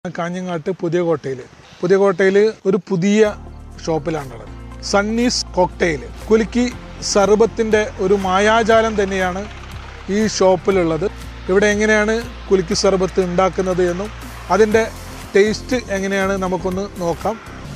കാഞ്ഞങ്ങാട്ട് പുതിയ കോട്ടയിൽ ഒരു പുതിയ ഷോപ്പിലാണുള്ളത്. സണ്ണീസ് കോക്ടെയിൽ കുലുക്കി സർബത്തിൻ്റെ ഒരു മായാജാലം തന്നെയാണ് ഈ ഷോപ്പിലുള്ളത്. ഇവിടെ എങ്ങനെയാണ് കുലുക്കി സർബത്ത് ഉണ്ടാക്കുന്നത് എന്നും അതിൻ്റെ ടേസ്റ്റ് എങ്ങനെയാണ് നമുക്കൊന്ന് നോക്കാം.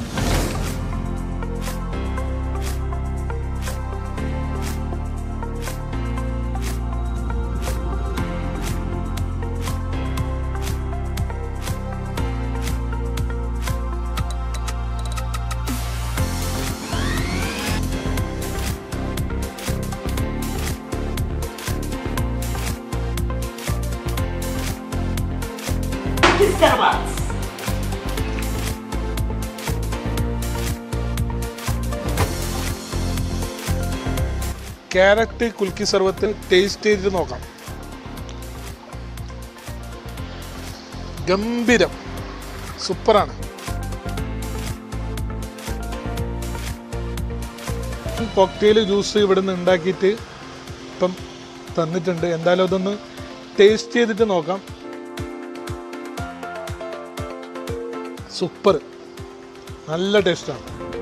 ക്യാരറ്റ് കുൽക്കി സർബത്ത് ടേസ്റ്റ് ചെയ്തിട്ട് നോക്കാം. ഗംഭീരം, സൂപ്പറാണ്. കോക്ടെയിൽ ജ്യൂസ് ഇവിടെ നിന്ന് ഉണ്ടാക്കിയിട്ട് ഇപ്പം തന്നിട്ടുണ്ട്. എന്തായാലും അതൊന്ന് ടേസ്റ്റ് ചെയ്തിട്ട് നോക്കാം. സൂപ്പർ, നല്ല ടേസ്റ്റാണ്.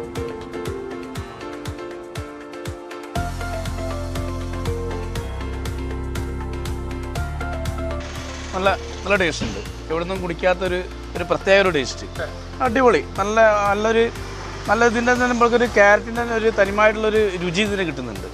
നല്ല ടേസ്റ്റ് ഉണ്ട്. ഇവിടെ നിന്നും കുടിക്കാത്തൊരു പ്രത്യേക ഒരു ടേസ്റ്റ്. അടിപൊളി, നല്ലൊരു ഇതിൻ്റെ തന്നെ നമ്മൾക്കൊരു ക്യാരറ്റിൻ്റെ തന്നെ ഒരു തനിമായിട്ടുള്ളൊരു രുചി ഇതിന് കിട്ടുന്നുണ്ട്.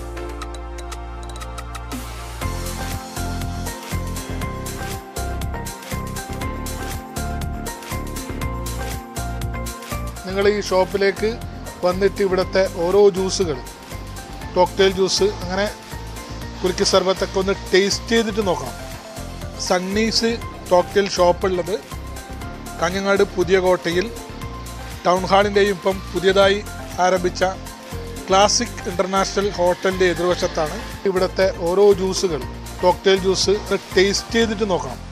നിങ്ങൾ ഈ ഷോപ്പിലേക്ക് വന്നിട്ട് ഇവിടുത്തെ ഓരോ ജ്യൂസുകൾ, കോക്ടെയിൽ ജ്യൂസ്, അങ്ങനെ കുലുക്കി സർബത്തൊക്കെ ഒന്ന് ടേസ്റ്റ് ചെയ്തിട്ട് നോക്കണം. സണ്ണീസ് കോക്ടെയിൽ ഷോപ്പുള്ളത് കാഞ്ഞങ്ങാട് പുതിയ കോട്ടയിൽ ടൗൺ ഹാളിൻ്റെയും ഇപ്പം പുതിയതായി ആരംഭിച്ച ക്ലാസിക് ഇൻ്റർനാഷണൽ ഹോട്ടലിൻ്റെ എതിർവശത്താണ്. ഇവിടുത്തെ ഓരോ ജ്യൂസുകൾ, കോക്ടെയിൽ ജ്യൂസ് ടേസ്റ്റ് ചെയ്തിട്ട് നോക്കണം.